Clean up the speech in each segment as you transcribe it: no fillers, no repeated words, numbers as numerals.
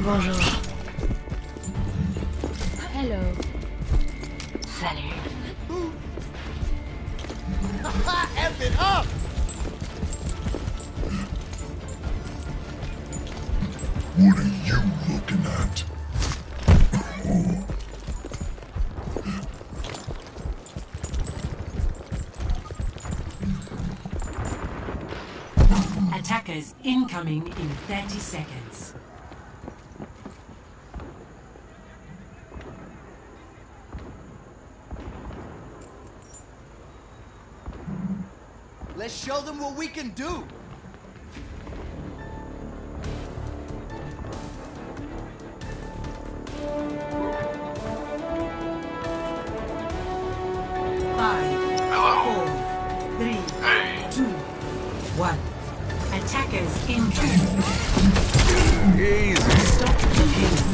Bonjour. Hello. Salut. F it up! What are you looking at? Attackers incoming in 30 seconds. Let's show them what we can do! Hello. 4, 3, 2, 1. Attackers incoming. Easy. Stop the pain.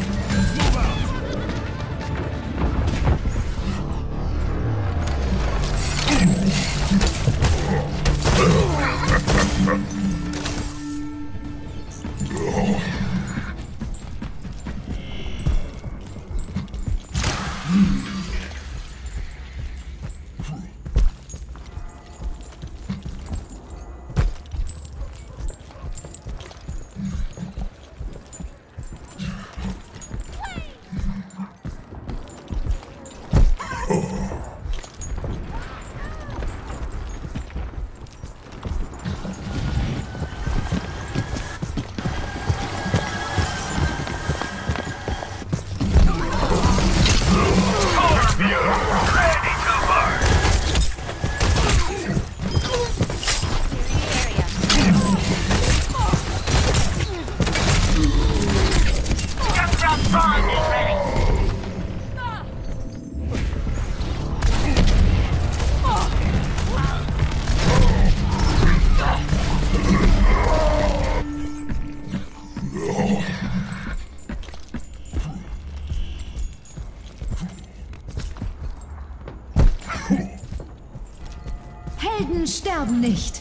Helden sterben nicht.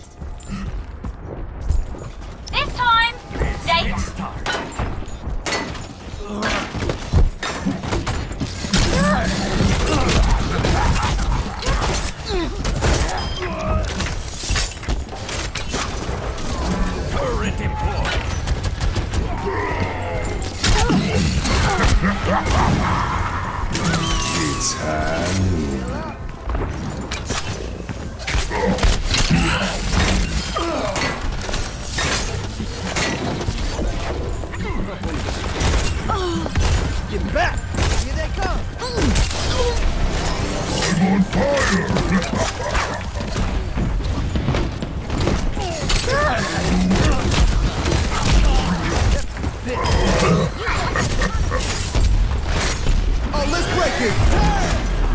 This time, date. Turret deployed! It's high noon. Get back! Here they come! I'm on fire! Oh, let's break it!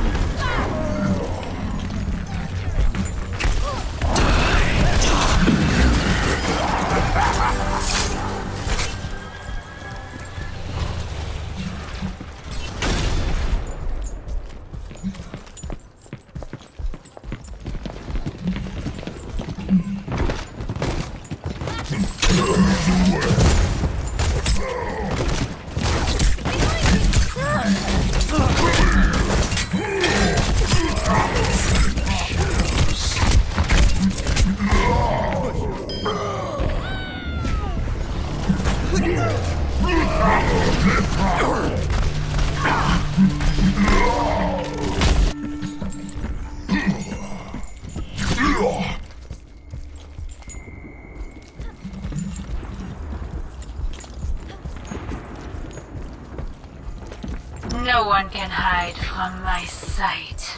No one can hide from my sight.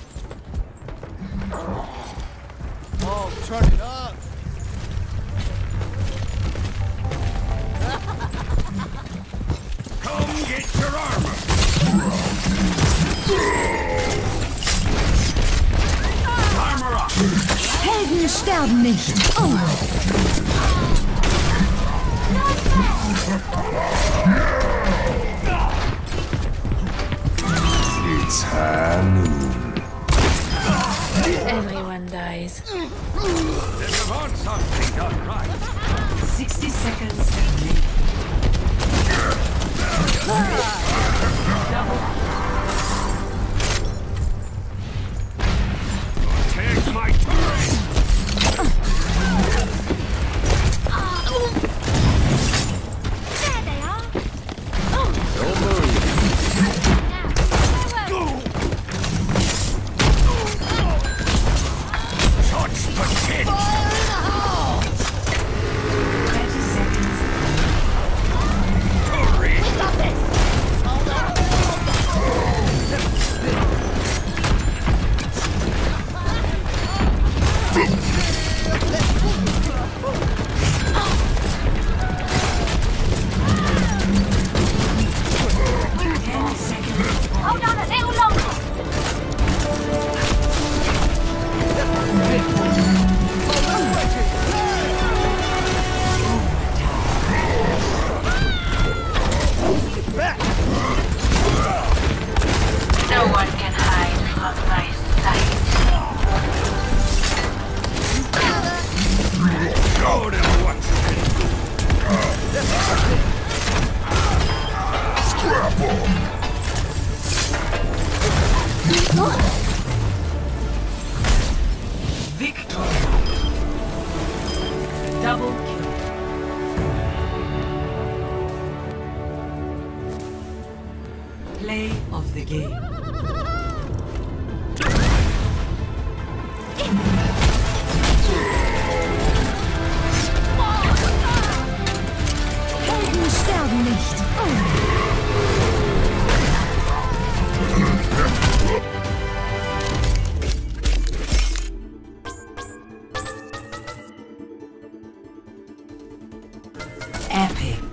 Oh, turn it up! Come get your armor! Armor up! Helden sterben nicht. Oh. It's high noon. Everyone dies. Then you want something done right. 60 seconds remaining. Take my turret! There they are. Don't move. Touch the kid! 30 seconds. Hurry! Hold on a little longer. No one can hide from my sight. Show them what you can do! Scrapple! Victory. Double kill. Play of the game. Helden sterben nicht. Epic.